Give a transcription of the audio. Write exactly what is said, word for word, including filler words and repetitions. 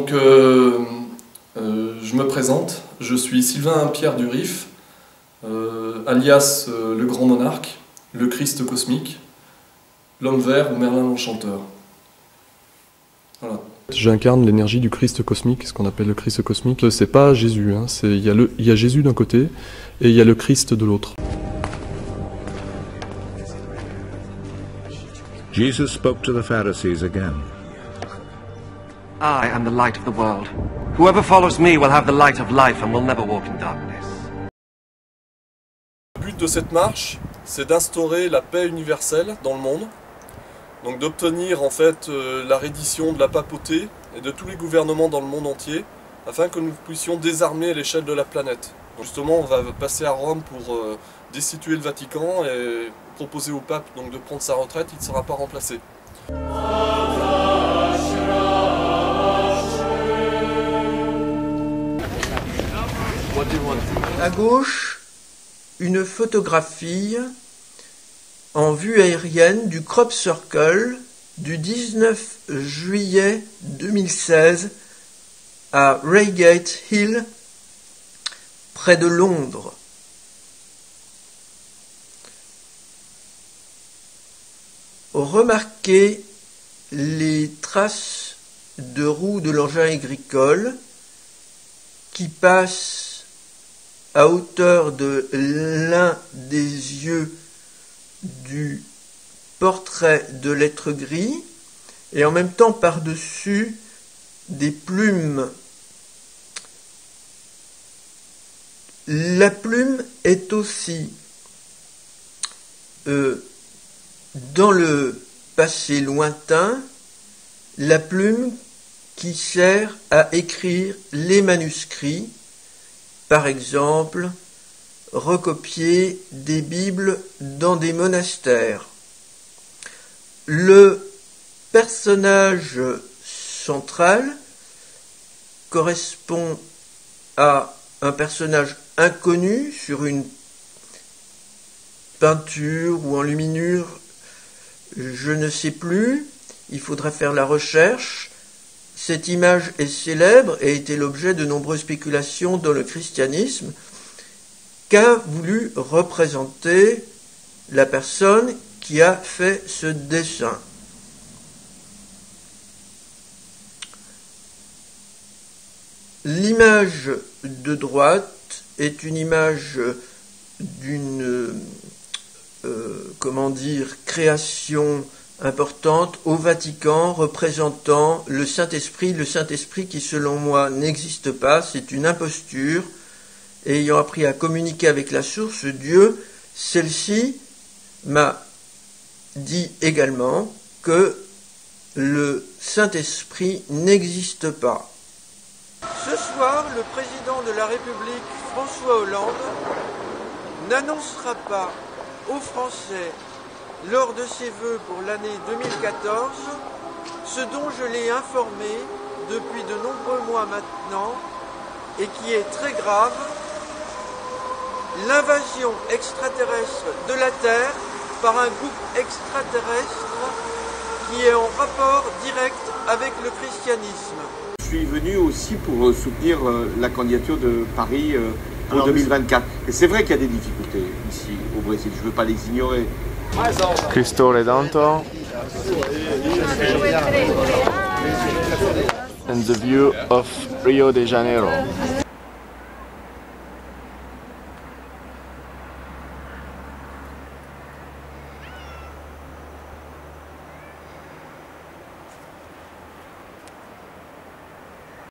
Donc, euh, euh, je me présente, je suis Sylvain Pierre Durif, euh, alias euh, le Grand Monarque, le Christ cosmique, l'Homme vert ou Merlin l'Enchanteur. Voilà. J'incarne l'énergie du Christ cosmique, ce qu'on appelle le Christ cosmique. C'est pas Jésus, hein, il y, y a Jésus d'un côté et il y a le Christ de l'autre. Jesus spoke to the Pharisees again. I am the light of the world. Whoever follows me will have the light of life and will never walk in darkness. Le but de cette marche, c'est d'instaurer la paix universelle dans le monde. Donc d'obtenir en fait euh, la reddition de la papauté et de tous les gouvernements dans le monde entier, afin que nous puissions désarmer à l'échelle de la planète. Donc justement, on va passer à Rome pour euh, destituer le Vatican et proposer au pape donc, de prendre sa retraite, il ne sera pas remplacé. À gauche, une photographie en vue aérienne du Crop Circle du dix-neuf juillet deux mille seize à Reigate Hill, près de Londres. Remarquez les traces de roues de l'engin agricole qui passent à hauteur de l'un des yeux du portrait de l'être gris et en même temps par-dessus des plumes. La plume est aussi euh, dans le passé lointain la plume qui sert à écrire les manuscrits, par exemple recopier des Bibles dans des monastères. Le personnage central correspond à un personnage inconnu sur une peinture ou enluminure, je ne sais plus, il faudrait faire la recherche. Cette image est célèbre et a été l'objet de nombreuses spéculations dans le christianisme. Qu'a voulu représenter la personne qui a fait ce dessin? L'image de droite est une image d'une, euh, comment dire, création importante au Vatican représentant le Saint-Esprit, le Saint-Esprit qui selon moi n'existe pas, c'est une imposture. Et ayant appris à communiquer avec la source Dieu, celle-ci m'a dit également que le Saint-Esprit n'existe pas. Ce soir, le président de la République, François Hollande, n'annoncera pas aux Français, lors de ses vœux pour l'année deux mille quatorze, ce dont je l'ai informé depuis de nombreux mois maintenant et qui est très grave, l'invasion extraterrestre de la Terre par un groupe extraterrestre qui est en rapport direct avec le christianisme. Je suis venu aussi pour soutenir la candidature de Paris pour Alors, deux mille vingt-quatre. Et c'est vrai qu'il y a des difficultés ici au Brésil, je ne veux pas les ignorer. Cristo Redentor and the view of Rio de Janeiro.